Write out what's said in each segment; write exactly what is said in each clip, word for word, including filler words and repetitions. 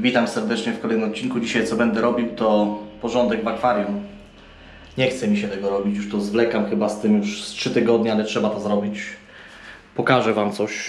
Witam serdecznie w kolejnym odcinku. Dzisiaj co będę robił, to porządek w akwarium. Nie chce mi się tego robić, już to zwlekam chyba z tym już z trzy tygodnie, ale trzeba to zrobić. Pokażę Wam coś.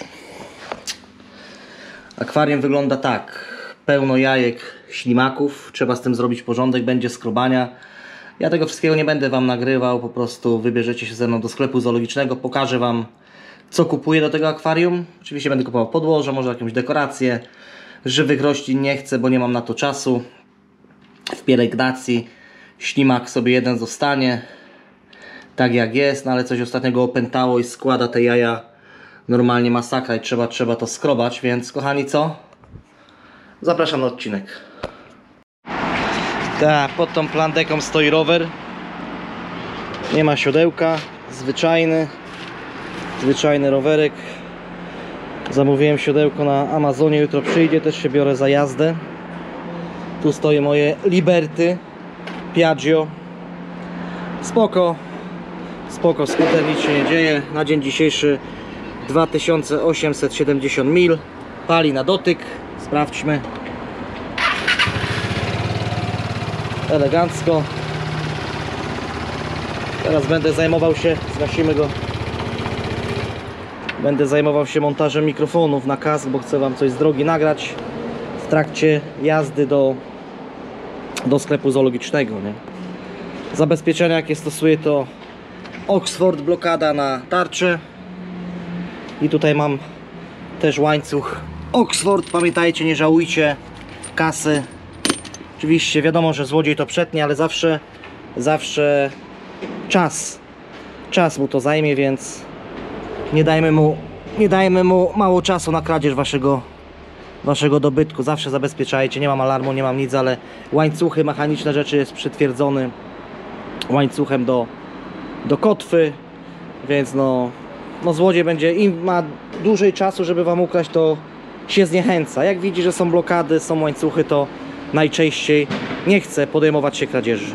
Akwarium wygląda tak. Pełno jajek, ślimaków. Trzeba z tym zrobić porządek, będzie skrobania. Ja tego wszystkiego nie będę Wam nagrywał, po prostu wybierzecie się ze mną do sklepu zoologicznego. Pokażę Wam, co kupuję do tego akwarium. Oczywiście będę kupował podłoże, może jakąś dekorację. Żywych roślin nie chcę, bo nie mam na to czasu. W pielęgnacji ślimak sobie jeden zostanie, tak jak jest, no ale coś ostatniego opętało i składa te jaja normalnie masakra i trzeba, trzeba to skrobać, więc kochani, co? Zapraszam na odcinek. Tak, pod tą plandeką stoi rower. Nie ma siodełka, zwyczajny, zwyczajny rowerek. Zamówiłem siodełko na Amazonie, jutro przyjdzie, też się biorę za jazdę. Tu stoją moje Liberty Piaggio. Spoko, spoko, skuter, nic się nie dzieje. Na dzień dzisiejszy dwa tysiące osiemset siedemdziesiąt mil. Pali na dotyk, sprawdźmy. Elegancko. Teraz będę zajmował się, zgasimy go. Będę zajmował się montażem mikrofonów na kask, bo chcę Wam coś z drogi nagrać w trakcie jazdy do, do sklepu zoologicznego, nie? Zabezpieczenia jakie stosuję to Oxford, blokada na tarczę. I tutaj mam też łańcuch Oxford. Pamiętajcie, nie żałujcie kasy. Oczywiście wiadomo, że złodziej to przetnie, ale zawsze, zawsze czas, czas mu to zajmie, więc nie dajmy mu, nie dajmy mu mało czasu na kradzież waszego, waszego dobytku. Zawsze zabezpieczajcie, nie mam alarmu, nie mam nic, ale łańcuchy, mechaniczne rzeczy jest przytwierdzony łańcuchem do, do kotwy, więc no, no złodziej będzie, im ma dłużej czasu, żeby wam ukraść, to się zniechęca. Jak widzi, że są blokady, są łańcuchy, to najczęściej nie chce podejmować się kradzieży.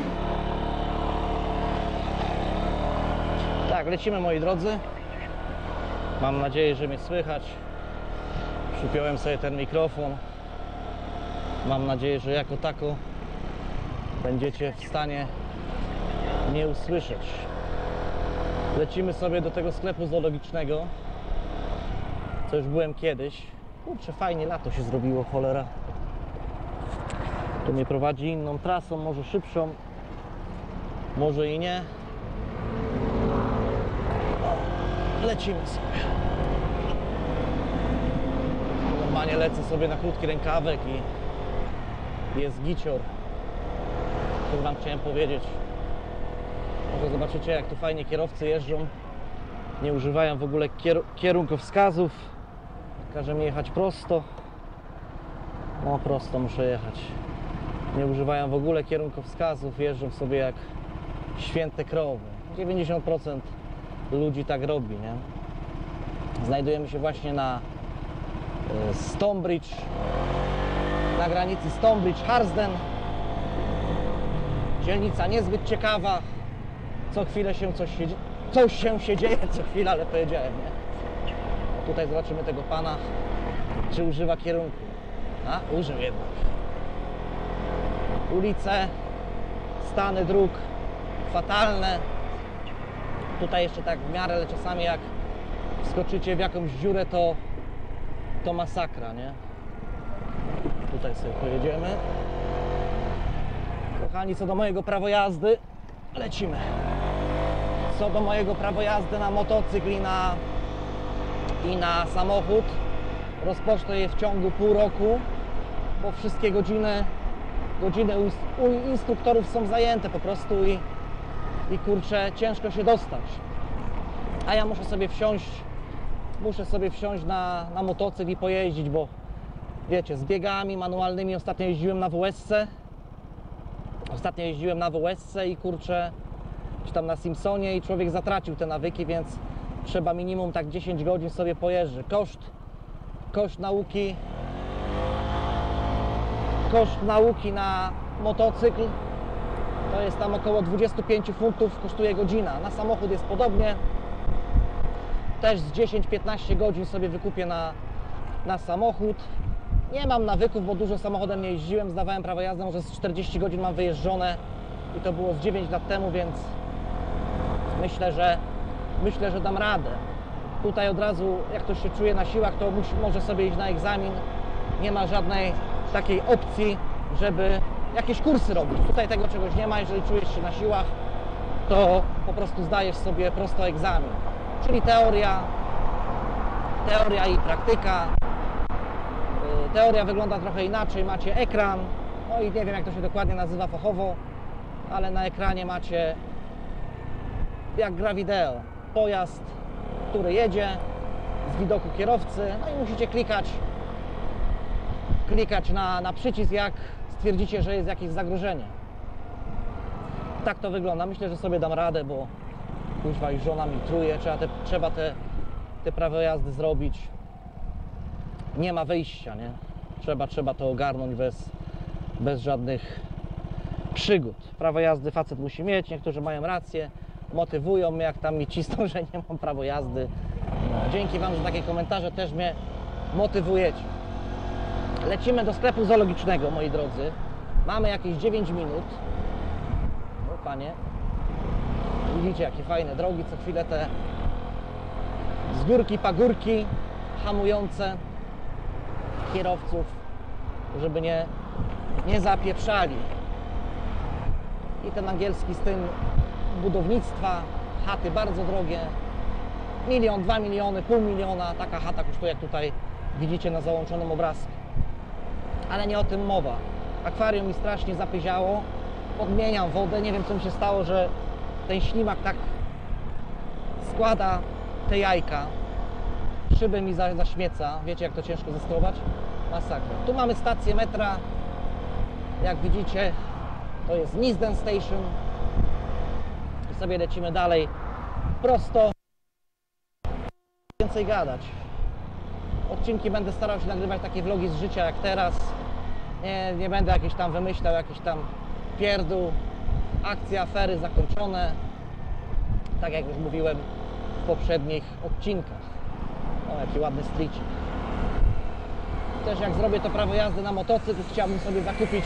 Tak, lecimy, moi drodzy. Mam nadzieję, że mnie słychać. Przypiąłem sobie ten mikrofon. Mam nadzieję, że jako tako będziecie w stanie mnie usłyszeć. Lecimy sobie do tego sklepu zoologicznego, co już byłem kiedyś. Kurczę, fajnie lato się zrobiło, cholera. To mnie prowadzi inną trasą, może szybszą, może i nie. Lecimy sobie. Normalnie lecę sobie na krótki rękawek i jest gicior. To Wam chciałem powiedzieć. Może zobaczycie, jak tu fajnie kierowcy jeżdżą. Nie używają w ogóle kier kierunkowskazów. Każe mi jechać prosto. No prosto muszę jechać. Nie używają w ogóle kierunkowskazów. Jeżdżą sobie jak święte krowy. dziewięćdziesiąt procent ludzi tak robi, nie? Znajdujemy się właśnie na Stonebridge, na granicy Stonebridge-Harsden. Dzielnica niezbyt ciekawa. Co chwilę się coś się, coś się, się dzieje, co chwilę, ale powiedziałem, nie? Tutaj zobaczymy tego pana, czy używa kierunku. A, użył jednak. Ulice, stany dróg fatalne. Tutaj jeszcze tak w miarę, ale czasami jak wskoczycie w jakąś dziurę, to to masakra, nie? Tutaj sobie pojedziemy. Kochani, co do mojego prawa jazdy, lecimy. Co do mojego prawa jazdy na motocykl i na, i na samochód, rozpocznę je w ciągu pół roku, bo wszystkie godziny, godziny u, u instruktorów są zajęte po prostu i, i kurczę, ciężko się dostać. A ja muszę sobie wsiąść, muszę sobie wsiąść na, na motocykl i pojeździć, bo wiecie, z biegami manualnymi ostatnio jeździłem na W S C. Ostatnio jeździłem na W S C i kurczę, czy tam na Simpsonie, i człowiek zatracił te nawyki, więc trzeba minimum tak dziesięć godzin sobie pojeżdżać. Koszt, koszt nauki, koszt nauki na motocykl to jest tam około dwadzieścia pięć funtów, kosztuje godzina. Na samochód jest podobnie. Też z dziesięć piętnaście godzin sobie wykupię na, na samochód. Nie mam nawyków, bo dużo samochodem nie jeździłem, zdawałem prawo jazdy, może z czterdzieści godzin mam wyjeżdżone i to było z dziewięć lat temu, więc myślę, że myślę, że dam radę. Tutaj od razu, jak ktoś się czuje na siłach, to musi, może sobie iść na egzamin. Nie ma żadnej takiej opcji, żeby jakieś kursy robić. Tutaj tego czegoś nie ma, jeżeli czujesz się na siłach, to po prostu zdajesz sobie prosto egzamin. Czyli teoria, teoria i praktyka. Teoria wygląda trochę inaczej, macie ekran, no i nie wiem, jak to się dokładnie nazywa fachowo, ale na ekranie macie, jak gra wideo, pojazd, który jedzie z widoku kierowcy, no i musicie klikać klikać na, na przycisk, jak stwierdzicie, że jest jakieś zagrożenie. Tak to wygląda. Myślę, że sobie dam radę, bo kuźwa już żona mi truje, trzeba te, trzeba te, te prawo jazdy zrobić. Nie ma wyjścia, nie? Trzeba, trzeba to ogarnąć bez, bez żadnych przygód. Prawo jazdy facet musi mieć, niektórzy mają rację, motywują mnie, jak tam mi cisną, że nie mam prawo jazdy. No, dzięki Wam za takie komentarze, też mnie motywujecie. Lecimy do sklepu zoologicznego, moi drodzy. Mamy jakieś dziewięć minut. O Panie, widzicie, jakie fajne drogi, co chwilę te z górki, pagórki hamujące kierowców, żeby nie, nie zapieprzali. I ten angielski styl budownictwa, chaty bardzo drogie, milion, dwa miliony, pół miliona, taka chata kosztuje, jak tutaj widzicie na załączonym obrazku. Ale nie o tym mowa. Akwarium mi strasznie zapyziało, podmieniam wodę, nie wiem, co mi się stało, że ten ślimak tak składa te jajka, szyby mi zaśmieca, wiecie, jak to ciężko zeskrobać? Masakra. Tu mamy stację metra, jak widzicie, to jest Neasden Station i sobie lecimy dalej prosto. Więcej gadać. Odcinki będę starał się nagrywać takie vlogi z życia jak teraz. Nie, nie będę jakieś tam wymyślał, jakiś tam pierdół. Akcje, afery zakończone. Tak jak już mówiłem w poprzednich odcinkach. O, jaki ładny streetcik. Też jak zrobię to prawo jazdy na motocykl, chciałbym sobie zakupić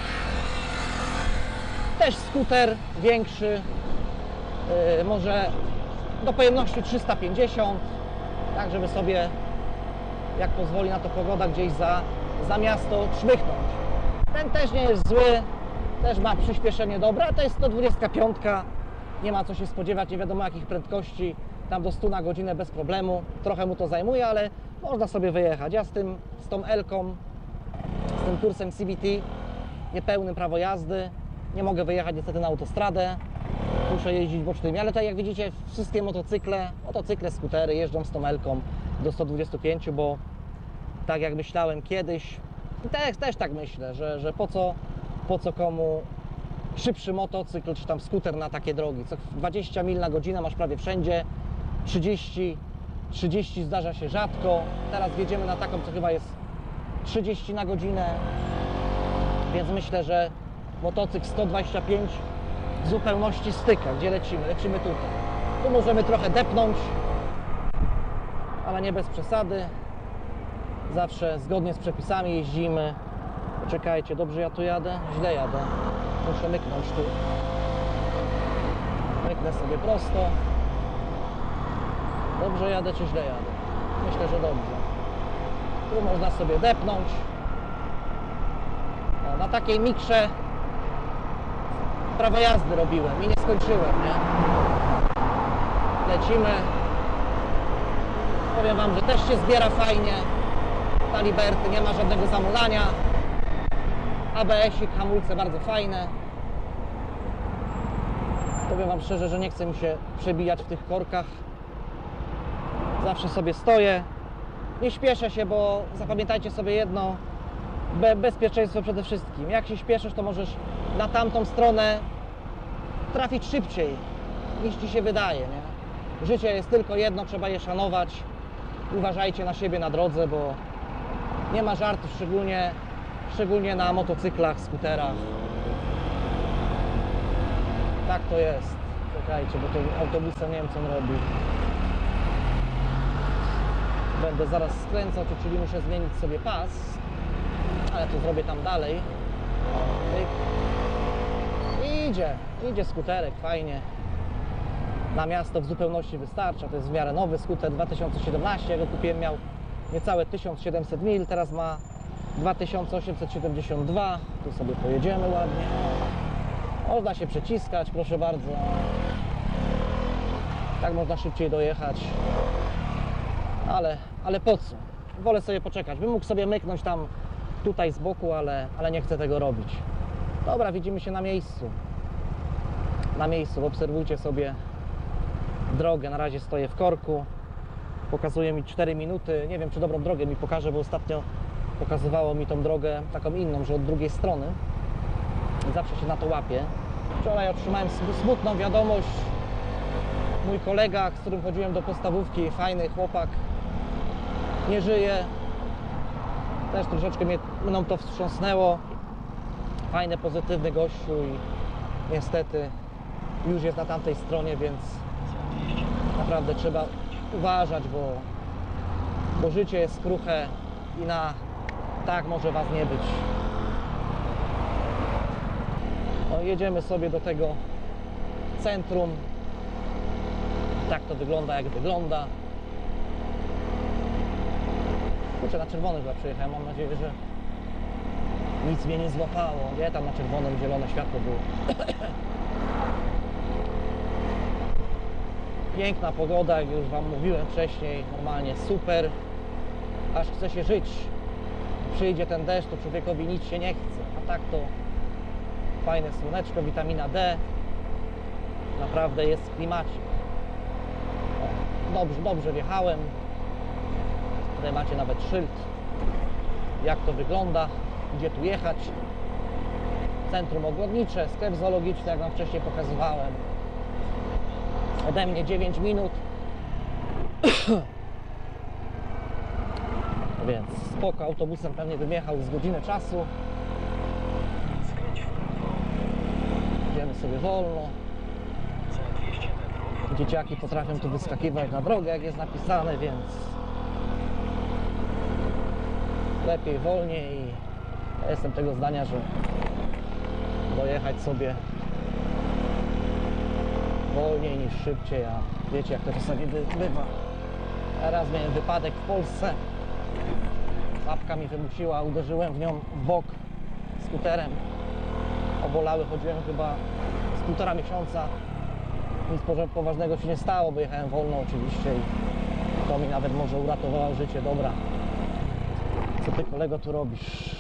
też skuter większy, yy, może do pojemności trzysta pięćdziesiąt, tak żeby sobie, jak pozwoli na to pogoda, gdzieś za, za miasto szmychnąć. Ten też nie jest zły, też ma przyspieszenie dobre, a to jest sto dwadzieścia pięć, nie ma co się spodziewać, nie wiadomo jakich prędkości, tam do stu na godzinę bez problemu, trochę mu to zajmuje, ale można sobie wyjechać. Ja z tym, z tą Elką, z tym kursem C V T, niepełnym prawo jazdy, nie mogę wyjechać niestety na autostradę, muszę jeździć bocznymi, ale tak jak widzicie, wszystkie motocykle, motocykle, skutery jeżdżą z tą Elką do stu dwudziestu pięciu, bo tak jak myślałem kiedyś, i też, też tak myślę, że, że po co, po co komu szybszy motocykl, czy tam skuter na takie drogi, co dwadzieścia mil na godzinę masz prawie wszędzie, trzydzieści, trzydzieści zdarza się rzadko, teraz wjedziemy na taką, co chyba jest trzydzieści na godzinę, więc myślę, że motocykl sto dwadzieścia pięć w zupełności styka. Gdzie lecimy? Lecimy tutaj. Tu możemy trochę depnąć, ale nie bez przesady. Zawsze zgodnie z przepisami jeździmy. Poczekajcie, dobrze ja tu jadę? Źle jadę. Muszę myknąć tu. Myknę sobie prosto. Dobrze jadę czy źle jadę? Myślę, że dobrze. Tu można sobie depnąć. No, na takiej mikrze prawo jazdy robiłem i nie skończyłem, nie? Lecimy. Powiem Wam, że też się zbiera fajnie. Ta Liberty nie ma żadnego zamulania. A B S-ik, hamulce bardzo fajne. Powiem Wam szczerze, że nie chcę mi się przebijać w tych korkach. Zawsze sobie stoję. Nie śpieszę się, bo zapamiętajcie sobie jedno. Be bezpieczeństwo przede wszystkim. Jak się śpieszysz, to możesz na tamtą stronę trafić szybciej niż Ci się wydaje, nie? Życie jest tylko jedno, trzeba je szanować. Uważajcie na siebie na drodze, bo nie ma żartów, szczególnie, szczególnie na motocyklach, skuterach. Tak to jest. Czekajcie, bo tym autobusem nie wiem, co on robi. Będę zaraz skręcał, czyli muszę zmienić sobie pas. ale to zrobię tam dalej. I idzie, idzie skuterek, fajnie. Na miasto w zupełności wystarcza, to jest w miarę nowy skuter, dwa tysiące siedemnaście, ja go kupiłem, miał niecałe tysiąc siedemset mil, teraz ma dwa tysiące osiemset siedemdziesiąt dwa, tu sobie pojedziemy ładnie. Można się przeciskać, proszę bardzo. Tak można szybciej dojechać. Ale, ale po co? Wolę sobie poczekać. Bym mógł sobie myknąć tam tutaj z boku, ale, ale nie chcę tego robić. Dobra, widzimy się na miejscu. Na miejscu, obserwujcie sobie drogę. Na razie stoję w korku. Pokazuje mi cztery minuty. Nie wiem, czy dobrą drogę mi pokaże, bo ostatnio pokazywało mi tą drogę taką inną, że od drugiej strony. I zawsze się na to łapię. Wczoraj otrzymałem smutną wiadomość. Mój kolega, z którym chodziłem do podstawówki, fajny chłopak, nie żyje. Też troszeczkę mnie, mną to wstrząsnęło. Fajny, pozytywny gościu i niestety już jest na tamtej stronie, więc naprawdę trzeba uważać, bo, bo życie jest kruche i na tak może was nie być. No, jedziemy sobie do tego centrum. Tak to wygląda, jak wygląda. Kurczę, na czerwony chyba przyjechałem, mam nadzieję, że nic mnie nie złapało. Nie, tam na czerwonym zielone światło było. Piękna pogoda, jak już wam mówiłem wcześniej, normalnie super. Aż chce się żyć. Przyjdzie ten deszcz, to człowiekowi nic się nie chce. A tak to fajne słoneczko, witamina D. Naprawdę jest w klimacie. Dobrze, dobrze wjechałem. Tutaj macie nawet szyld, jak to wygląda, gdzie tu jechać. Centrum ogrodnicze, sklep zoologiczny, jak wam wcześniej pokazywałem. Ode mnie dziewięć minut. Więc spoko, autobusem pewnie bym jechał z godziny czasu. Idziemy sobie wolno. Dzieciaki potrafią tu wyskakiwać na drogę, jak jest napisane, więc lepiej wolniej. Ja jestem tego zdania, że dojechać sobie wolniej niż szybciej, a wiecie, jak to czasami bywa. Ja raz miałem wypadek w Polsce. Babka mi wymusiła, uderzyłem w nią w bok skuterem. Obolały, chodziłem chyba z półtora miesiąca. Nic poważnego się nie stało, bo jechałem wolno oczywiście i to mi nawet może uratowało życie. Dobra, co ty, kolego, tu robisz?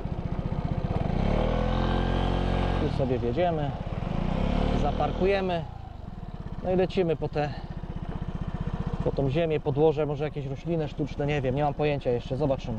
Tu sobie wjedziemy, zaparkujemy, no i lecimy po te, po tą ziemię, podłoże, może jakieś rośliny sztuczne, nie wiem, nie mam pojęcia jeszcze, zobaczymy.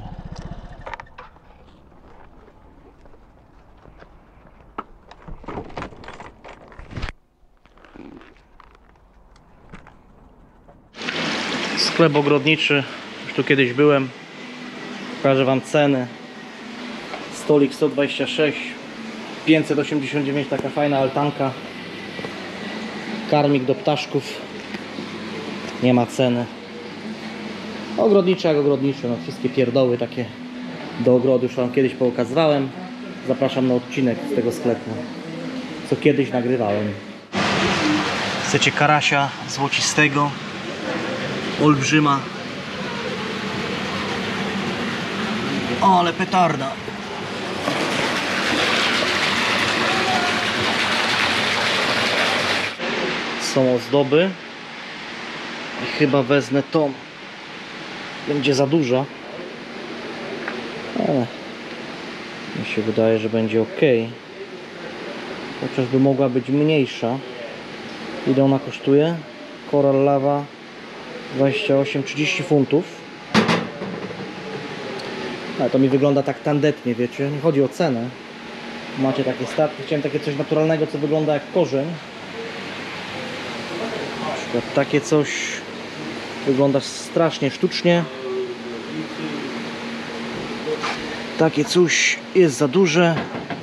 Sklep ogrodniczy, już tu kiedyś byłem, pokażę wam ceny. Stolik sto dwadzieścia sześć, pięćset osiemdziesiąt dziewięć, taka fajna altanka. Karmik do ptaszków, nie ma ceny. Ogrodnicze jak ogrodnicze, no wszystkie pierdoły takie do ogrodu już wam kiedyś pokazywałem. Zapraszam na odcinek z tego sklepu, co kiedyś nagrywałem. Chcecie karasia złocistego? Olbrzyma. O, ale petarda. Są ozdoby. I chyba wezmę tą. Będzie za duża. Ale mi się wydaje, że będzie ok. Chociażby mogła być mniejsza. Ile ona kosztuje? Coral Lava dwadzieścia osiem trzydzieści funtów. Ale to mi wygląda tak tandetnie, wiecie. Nie chodzi o cenę. Macie takie statki. Chciałem takie coś naturalnego, co wygląda jak korzeń. Na przykład takie coś wygląda strasznie sztucznie. Takie coś jest za duże.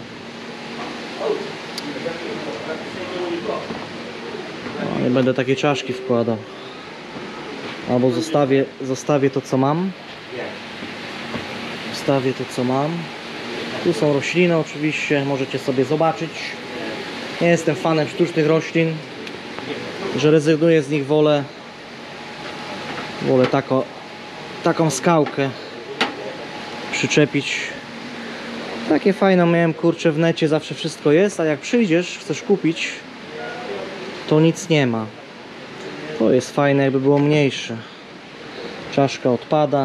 No, nie będę takie czaszki wkładał. Albo zostawię, zostawię to, co mam. Zostawię to, co mam. Tu są rośliny oczywiście, możecie sobie zobaczyć. Nie jestem fanem sztucznych roślin, że rezygnuję z nich, wolę wolę tako, taką skałkę przyczepić. Takie fajne miałem, kurczę, w necie zawsze wszystko jest, a jak przyjdziesz, chcesz kupić, to nic nie ma. To jest fajne, jakby było mniejsze. Czaszka odpada.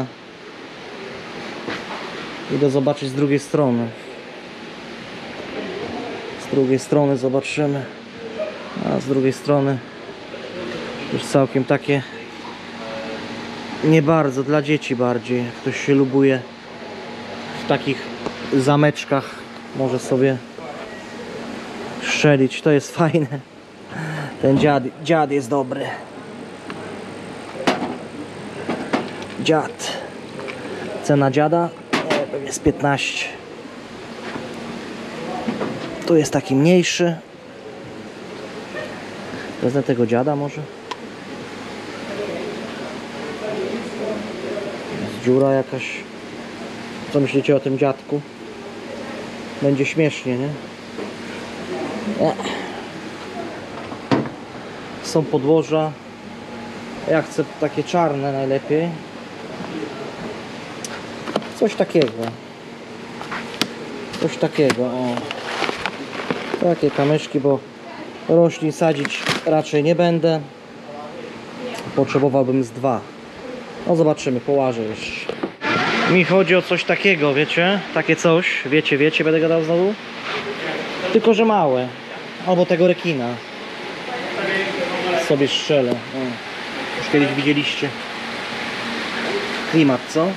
Idę zobaczyć z drugiej strony. Z drugiej strony zobaczymy. A z drugiej strony już całkiem takie nie bardzo, dla dzieci bardziej. Jak ktoś się lubuje w takich zameczkach, może sobie strzelić. To jest fajne. Ten dziad, dziad jest dobry. Dziad. Cena dziada? Nie, pewnie jest piętnaście. Tu jest taki mniejszy. Wezmę tego dziada może. Jest dziura jakaś. Co myślicie o tym dziadku? Będzie śmiesznie, nie? nie. Są podłoża. Ja chcę takie czarne najlepiej. Coś takiego. Coś takiego. O. Takie kamyczki, bo roślin sadzić raczej nie będę. Potrzebowałbym z dwa. No zobaczymy, połażę jeszcze. Mi chodzi o coś takiego, wiecie? Takie coś, wiecie, wiecie, będę gadał znowu? Tylko, że małe. Albo tego rekina. Sobie strzelę. O. Już kiedyś widzieliście. Klimat, co?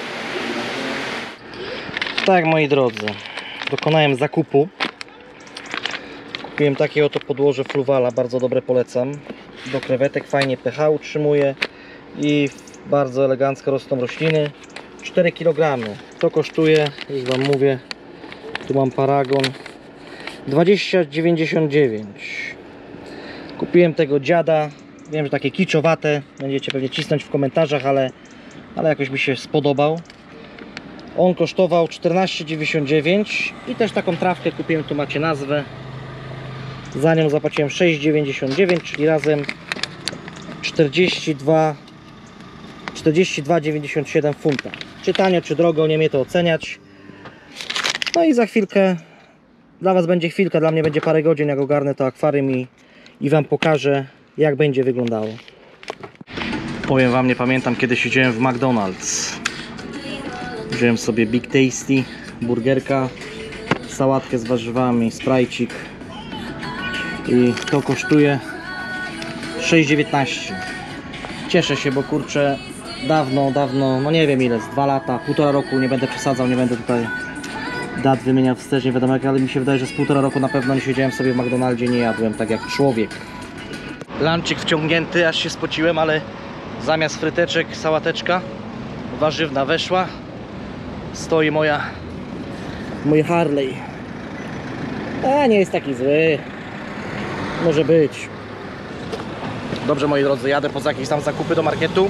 Tak, moi drodzy, dokonałem zakupu. Kupiłem takie oto podłoże Fluvala, bardzo dobre, polecam. Do krewetek fajnie pH utrzymuje i bardzo elegancko rosną rośliny. cztery kilogramy. To kosztuje, już wam mówię, tu mam paragon, dwadzieścia dziewięćdziesiąt dziewięć. Kupiłem tego dziada. Wiem, że takie kiczowate, będziecie pewnie cisnąć w komentarzach, ale, ale jakoś mi się spodobał. On kosztował czternaście dziewięćdziesiąt dziewięć i też taką trawkę kupiłem, tu macie nazwę. Za nią zapłaciłem sześć dziewięćdziesiąt dziewięć, czyli razem czterdzieści dwa dziewięćdziesiąt siedem funta. Czy tanio, czy drogo, nie mnie to oceniać. No i za chwilkę, dla was będzie chwilka, dla mnie będzie parę godzin, jak ogarnę to akwarium i, i wam pokażę, jak będzie wyglądało. Powiem wam, nie pamiętam, kiedy siedziałem w McDonald's. Wziąłem sobie Big Tasty, burgerka, sałatkę z warzywami, sprajcik i to kosztuje sześć dziewiętnaście. Cieszę się, bo kurczę, dawno, dawno, no nie wiem ile, z dwa lata, półtora roku, nie będę przesadzał, nie będę tutaj dat wymieniał wstecz, nie wiadomo jak, ale mi się wydaje, że z półtora roku na pewno nie siedziałem sobie w McDonaldzie, nie jadłem tak jak człowiek. Lunchik wciągnięty, aż się spociłem, ale zamiast fryteczek sałateczka warzywna weszła. Stoi moja mój Harley. A nie jest taki zły. Może być. Dobrze, moi drodzy, jadę poza jakieś tam zakupy do marketu.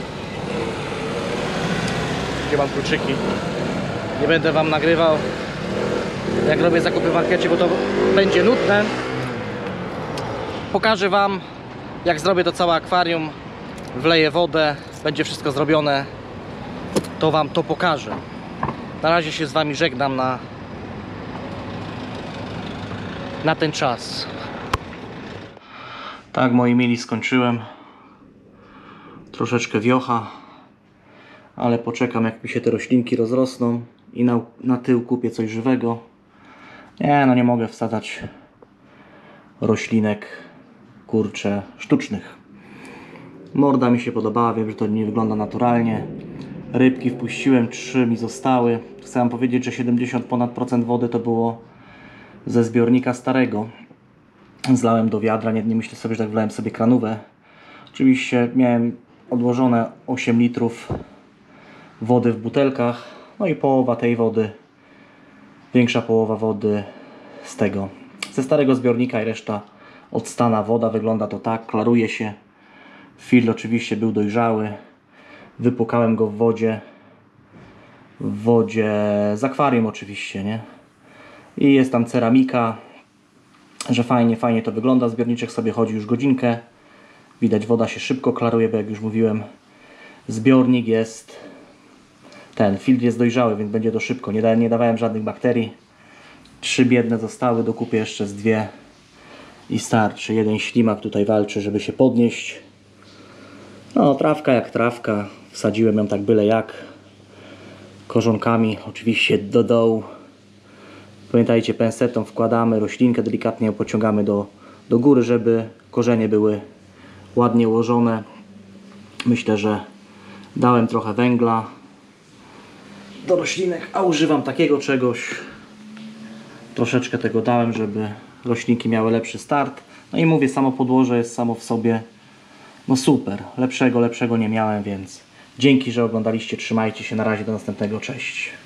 Gdzie mam kluczyki? Nie będę wam nagrywał, jak robię zakupy w markecie, bo to będzie nudne. Pokażę wam, jak zrobię to całe akwarium. Wleję wodę, będzie wszystko zrobione. To wam to pokażę. Na razie się z wami żegnam na, na ten czas. Tak, moi mili, skończyłem. Troszeczkę wiocha, ale poczekam, jak mi się te roślinki rozrosną i na, na tył kupię coś żywego. Nie, no nie mogę wsadzać roślinek, kurczę, sztucznych. Morda mi się podobała, wiem, że to nie wygląda naturalnie. Rybki wpuściłem, trzy mi zostały. Chcę wam powiedzieć, że siedemdziesiąt ponad procent wody to było ze zbiornika starego. Zlałem do wiadra, nie, nie myślę sobie, że tak wlałem sobie kranówę. Oczywiście miałem odłożone osiem litrów wody w butelkach. No i połowa tej wody, większa połowa wody z tego, ze starego zbiornika i reszta odstana woda. Wygląda to tak, klaruje się. Fil oczywiście był dojrzały. Wypłukałem go w wodzie. W wodzie z akwarium oczywiście, nie? I jest tam ceramika, że fajnie, fajnie to wygląda. Zbiorniczek sobie chodzi już godzinkę. Widać, woda się szybko klaruje, bo jak już mówiłem, zbiornik jest, ten filtr jest dojrzały, więc będzie to szybko. Nie, da, nie dawałem żadnych bakterii. Trzy biedne zostały, dokupię jeszcze z dwie i starczy. Jeden ślimak tutaj walczy, żeby się podnieść. No, trawka jak trawka. Wsadziłem ją tak byle jak. Korzonkami oczywiście do dołu. Pamiętajcie, pensetą wkładamy roślinkę, delikatnie ją pociągamy do, do góry, żeby korzenie były ładnie ułożone. Myślę, że dałem trochę węgla do roślinek, a używam takiego czegoś. Troszeczkę tego dałem, żeby roślinki miały lepszy start. No i mówię, samo podłoże jest samo w sobie no super. Lepszego, lepszego nie miałem, więc dzięki, że oglądaliście. Trzymajcie się. Na razie, do następnego. Cześć.